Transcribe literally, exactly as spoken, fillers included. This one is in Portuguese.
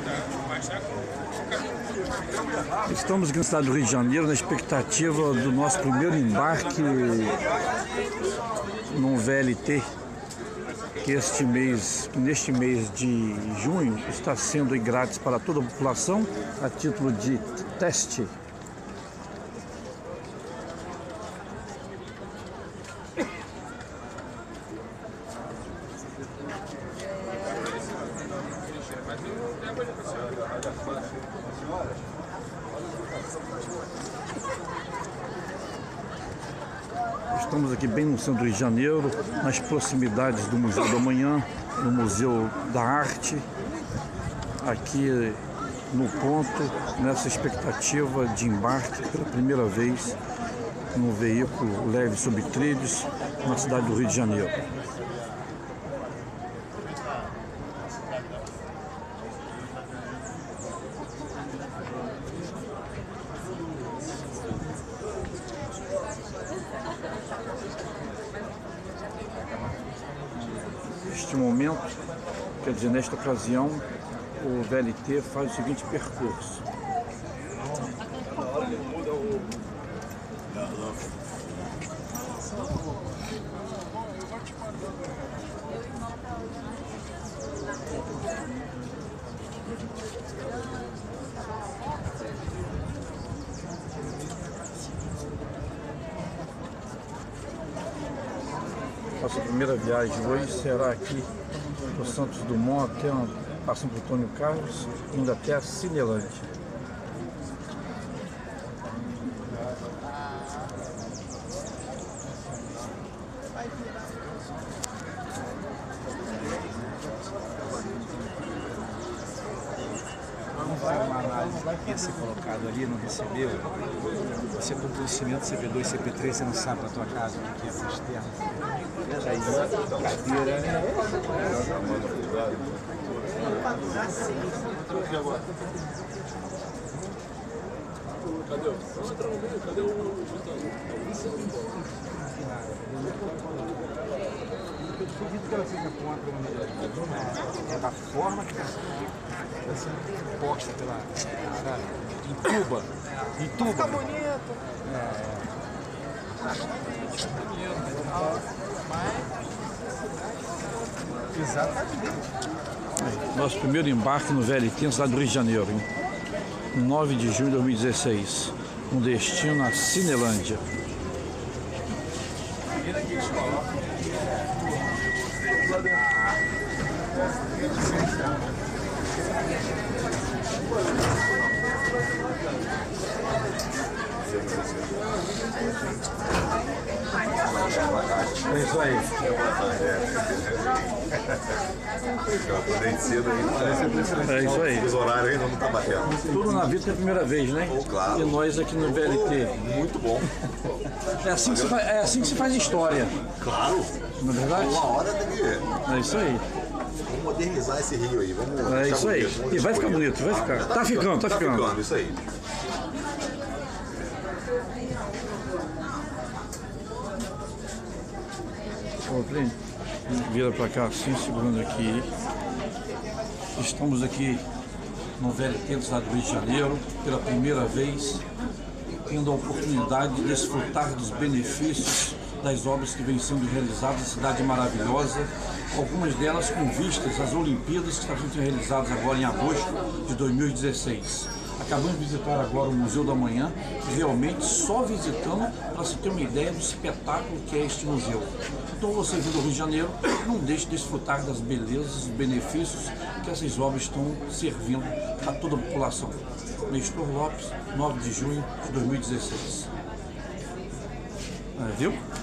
Estamos aqui na cidade do Rio de Janeiro na expectativa do nosso primeiro embarque num V L T, que este mês, neste mês de junho está sendo grátis para toda a população a título de teste. Estamos aqui bem no centro do Rio de Janeiro, nas proximidades do Museu do Amanhã, no Museu da Arte, aqui no ponto, nessa expectativa de embarque pela primeira vez num veículo leve sobre trilhos na cidade do Rio de Janeiro. Neste momento, quer dizer, nesta ocasião, o V L T faz o seguinte percurso. Nossa primeira viagem hoje será aqui do Santos Dumont, até passando por Antônio Carlos, indo até a Cinelândia. Vamos fazer uma análise que ia ser colocado ali, não recebeu. Você com conhecimento C P dois, C P três, você não sabe na tua casa o que é essa externa. Aí, cadeira. Cadê o? Vamos entrar no meio, cadê o? Eu duvido que ela seja contra a é da forma que está sendo posta pela. Em tuba. Em tuba. Fica bonito. É. Exatamente. Nosso primeiro embarque no V L T na cidade do Rio de Janeiro, em nove de junho de dois mil e dezesseis, um destino a Cinelândia. É isso aí. É isso aí. Os horários ainda não tá batendo. Tudo na vida é a primeira vez, né? Oh, claro. E nós aqui no V L T. Muito bom. É assim que se faz, é assim que se faz história. Claro. Não é verdade? Uma hora tem que. É isso aí. Vamos modernizar esse rio aí. Vamos É isso aí. bonito, E vai ficar bonito. bonito, vai ficar. Ah, Tá ficando, tá tá ficando. ficando, isso aí. Ô, Plínio, vira pra cá assim, segurando aqui. Estamos aqui no V L T da cidade do Rio de Janeiro, pela primeira vez, tendo a oportunidade de desfrutar dos benefícios das obras que vêm sendo realizadas na cidade maravilhosa, algumas delas com vistas às Olimpíadas que estão sendo realizadas agora em agosto de dois mil e dezesseis. Acabamos de visitar agora o Museu do Amanhã, realmente só visitando para se ter uma ideia do espetáculo que é este museu. Então você vindo do Rio de Janeiro, não deixe de desfrutar das belezas, dos benefícios que essas obras estão servindo a toda a população. Nestor Lopes, nove de junho de dois mil e dezesseis. Ah, viu?